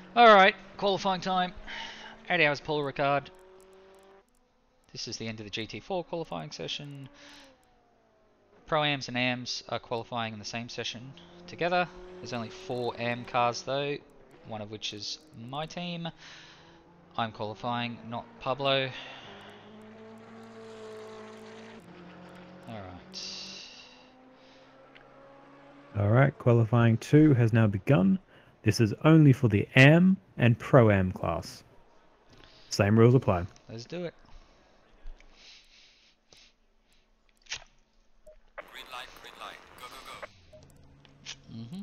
Alright, qualifying time. 8 hours Paul Ricard. This is the end of the GT4 qualifying session. Pro-Ams and AMs are qualifying in the same session together. There's only 4 AM cars though, one of which is my team. I'm qualifying, not Pablo. Alright. Alright, qualifying 2 has now begun. This is only for the AM and Pro-Am class. Same rules apply. Let's do it. Green light, go, go, go. Mm-hmm.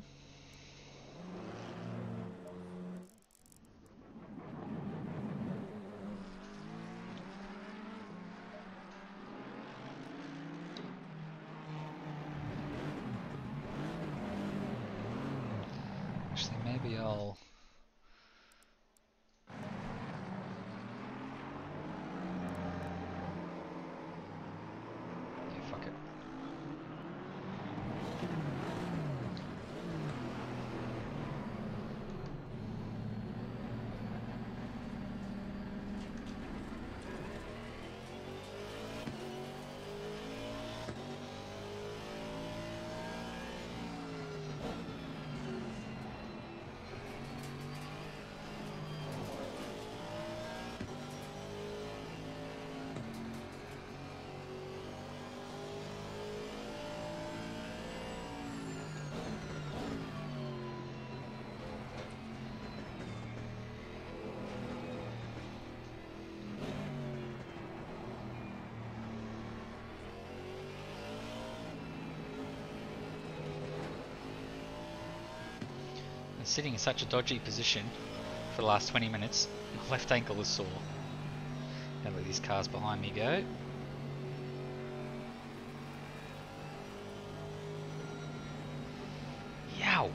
Actually, maybe I'll... Yeah, fuck it. Sitting in such a dodgy position for the last 20 minutes, my left ankle is sore. Gonna let these cars behind me go. Yow!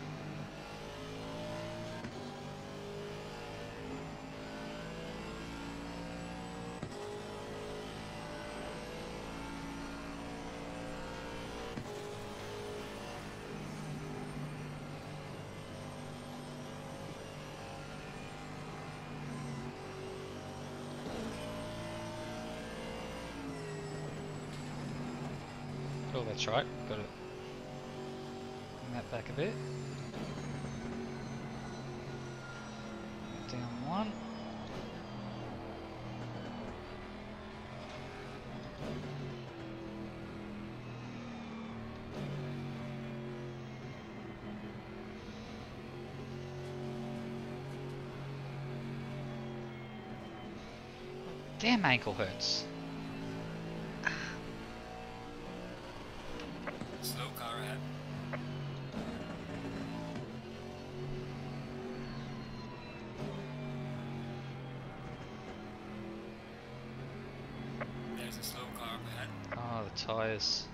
Oh, that's right. Got to bring that back a bit. Down one. Damn, ankle hurts. Slow car ahead. There's a slow car up ahead. Oh, the tyres.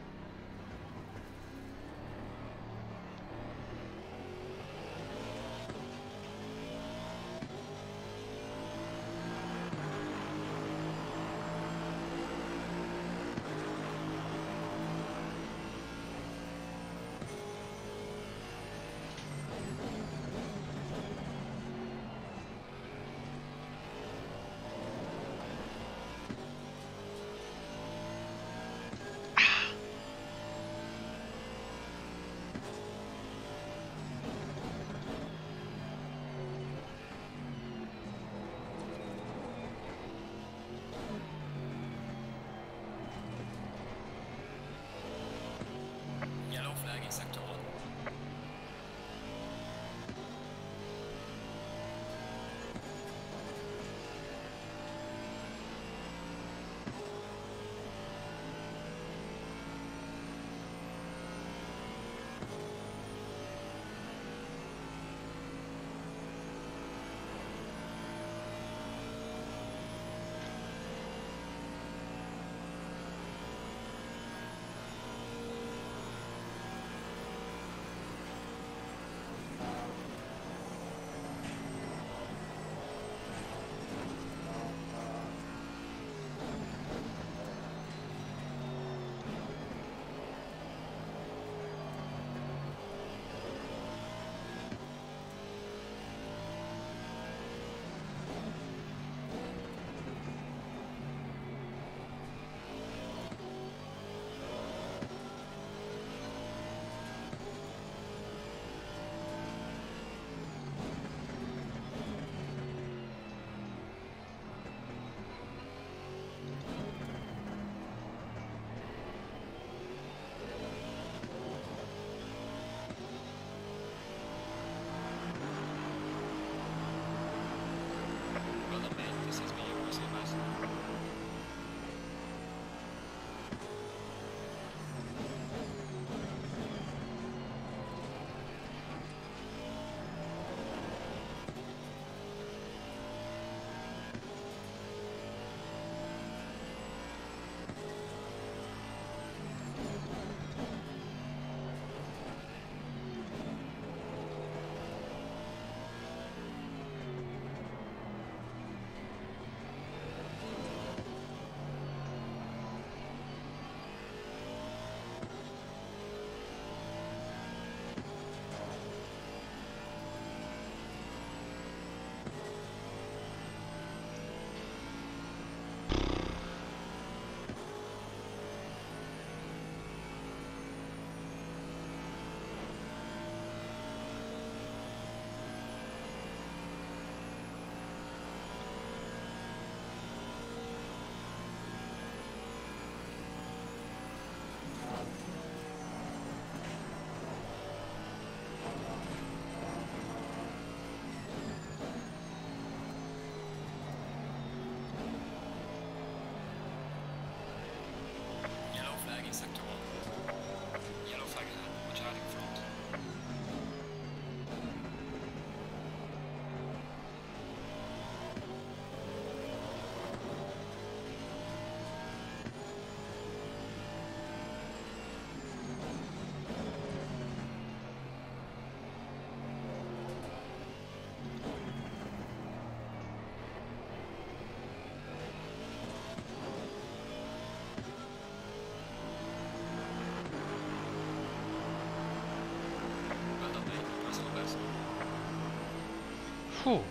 Whew.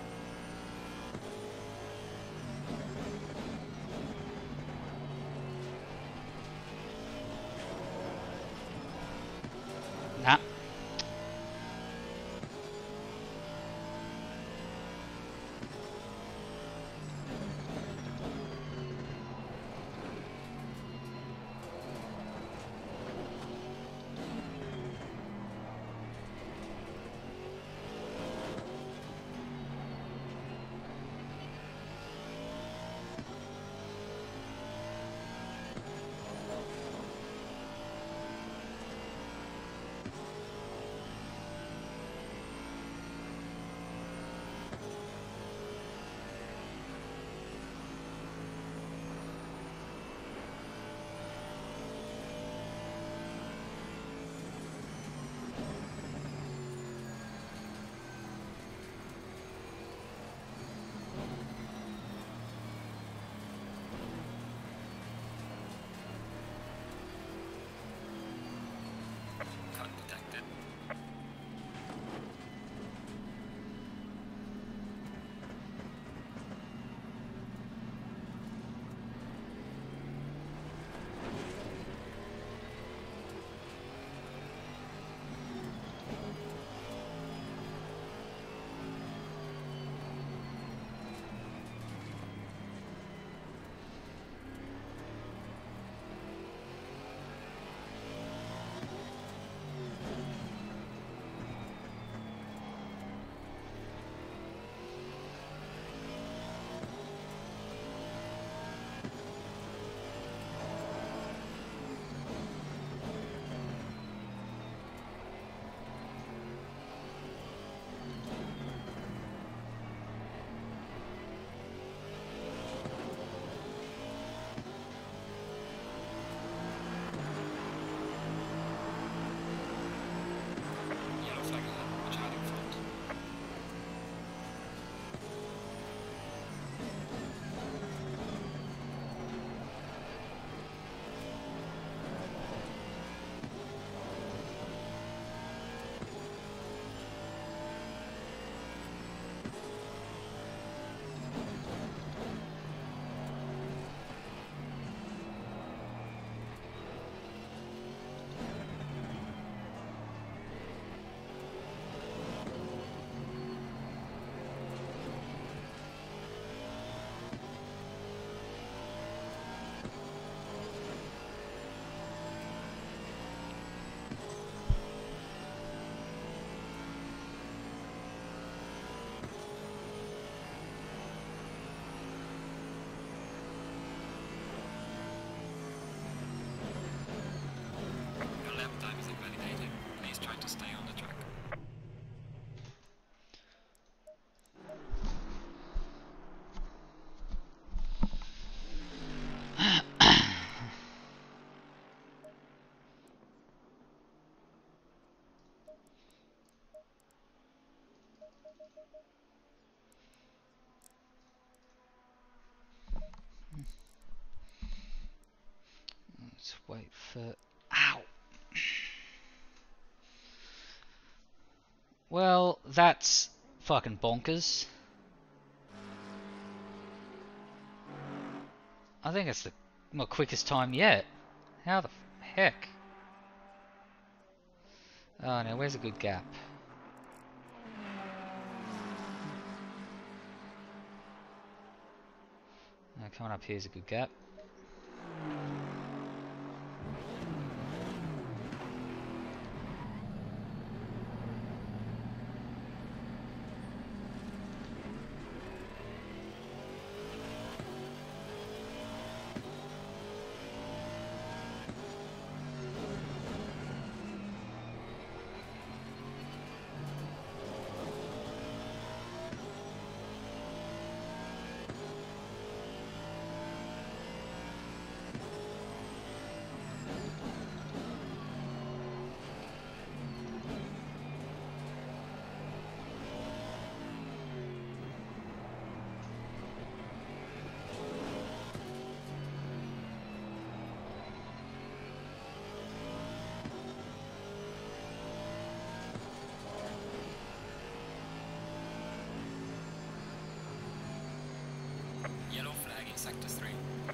Nah. Cut detected. Yellow flag ahead. Watch out in front. Your lap time is invalidated. Please try to stay on the track. Let's wait for... Ow! Well, that's fucking bonkers. I think it's the my quickest time yet. How the heck? Oh no, where's a good gap? Coming up here's a good gap. sector 3.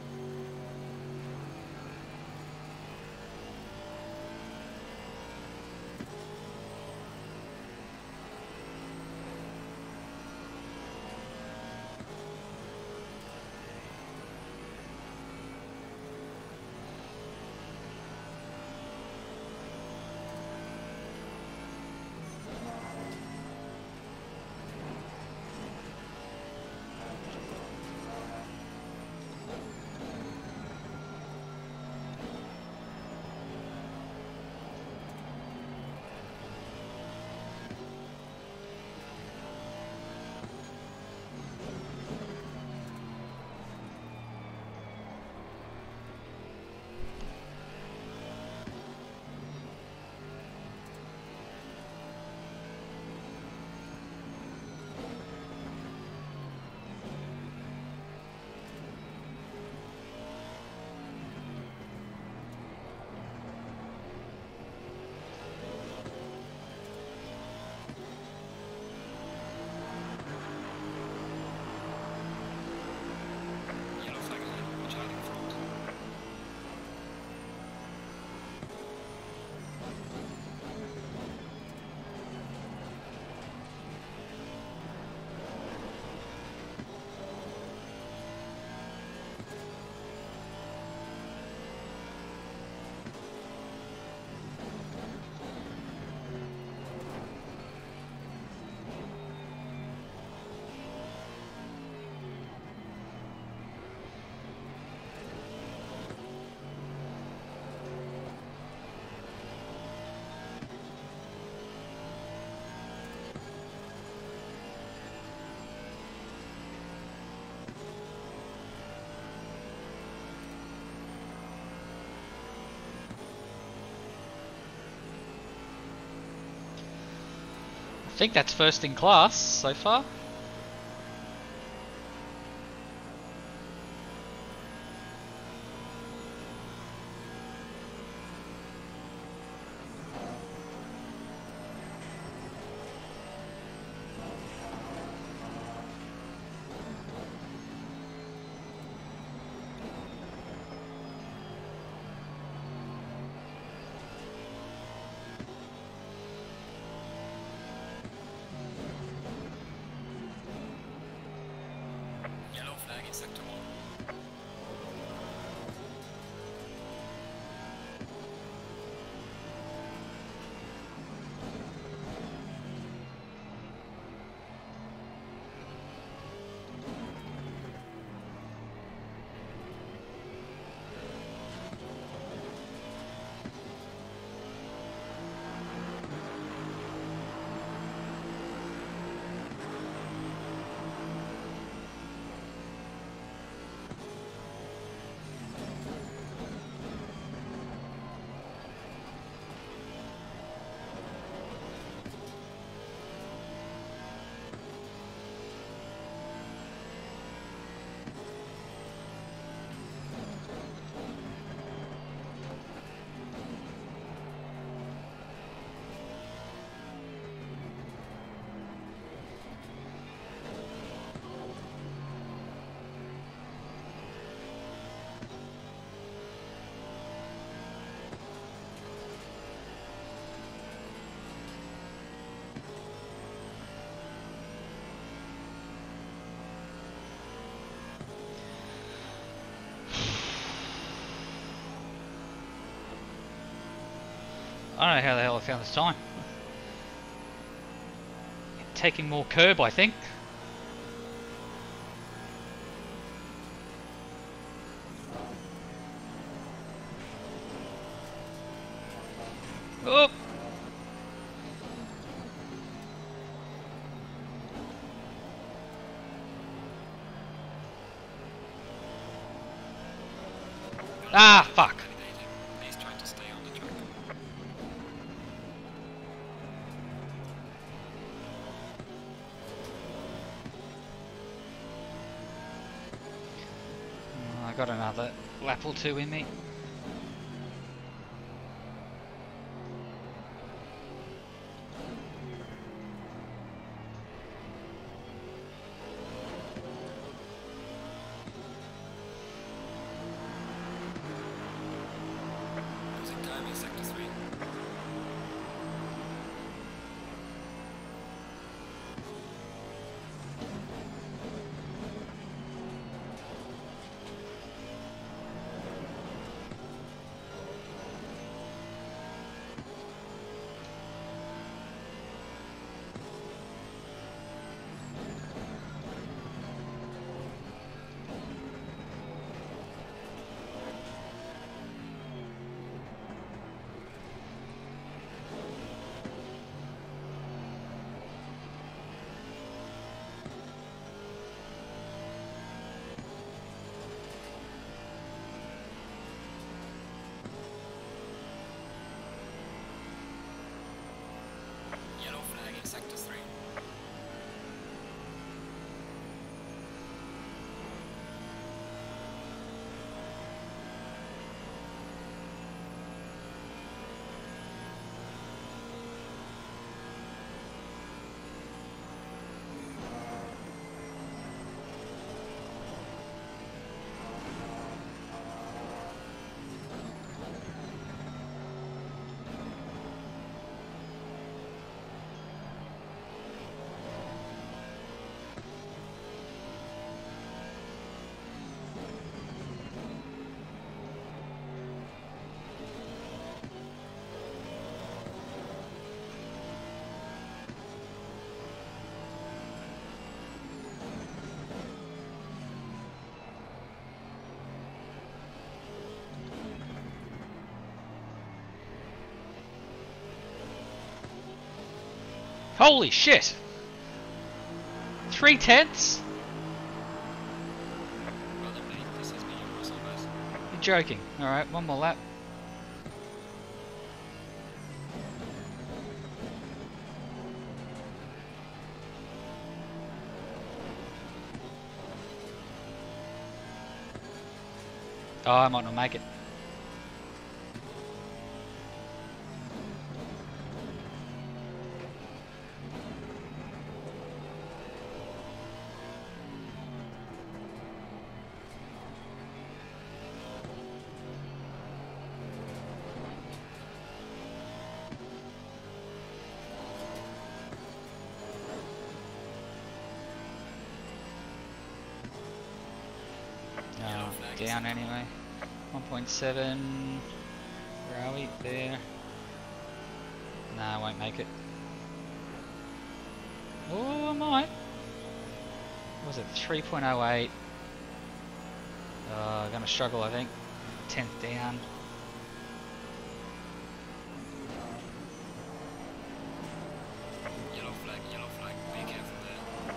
Yellow flag ahead, watch out in front. I think that's first in class so far. Yellow flag in sector 1. I don't know how the hell I found this time. Taking more curb, I think. Oh! Ah, fuck! Please try to stay on the track. I got another lap or two in me. Holy shit! 3/10? Well done, mate. This has been your Russell best. You're joking. Alright, one more lap. Oh, I might not make it. Yellow Oh, flag is down up. anyway. 1.7. Where are we? There. Nah, I won't make it. Oh, I might. What was it? 3.08. Gonna struggle, I think. 10th down. Yellow flag. Be careful there.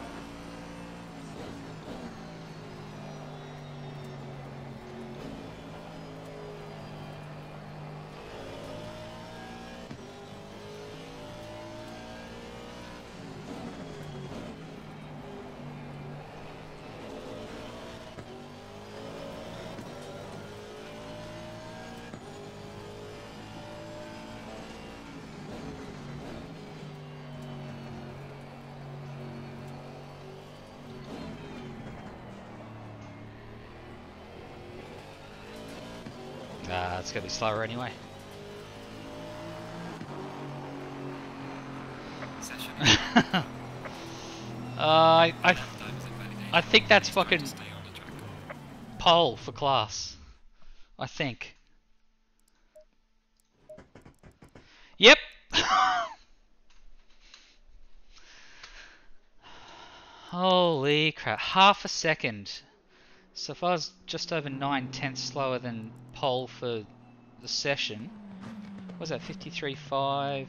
It's gonna be slower anyway. Session. I Lap time is invalidated. I think that's Please try to fucking stay on the track. pole for class. I think. Yep. Holy crap! Half a second. So if I was just over 9/10 slower than pole for the session, what was that 53.5?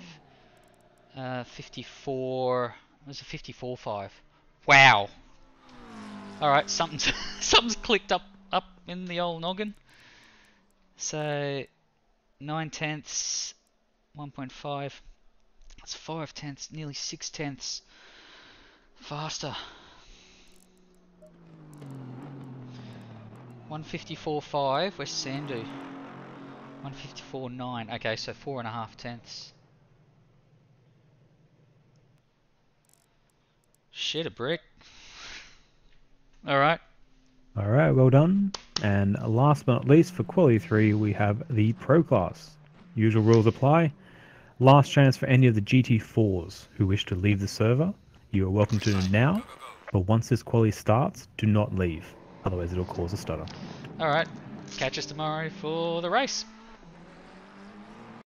54. It was a 54.5. Wow. All right, something's something's clicked up in the old noggin. So 9/10, 1.5. That's 5/10, nearly 6/10 faster. 154.5. Where's Sandu? 154.9. Okay, so 4.5/10. Shit, a brick. All right. All right, well done. And last but not least, for Quali 3, we have the Pro Class. Usual rules apply. Last chance for any of the GT4s who wish to leave the server. You are welcome to now, but once this quali starts, do not leave. Otherwise it'll cause a stutter. All right. Catch us tomorrow for the race.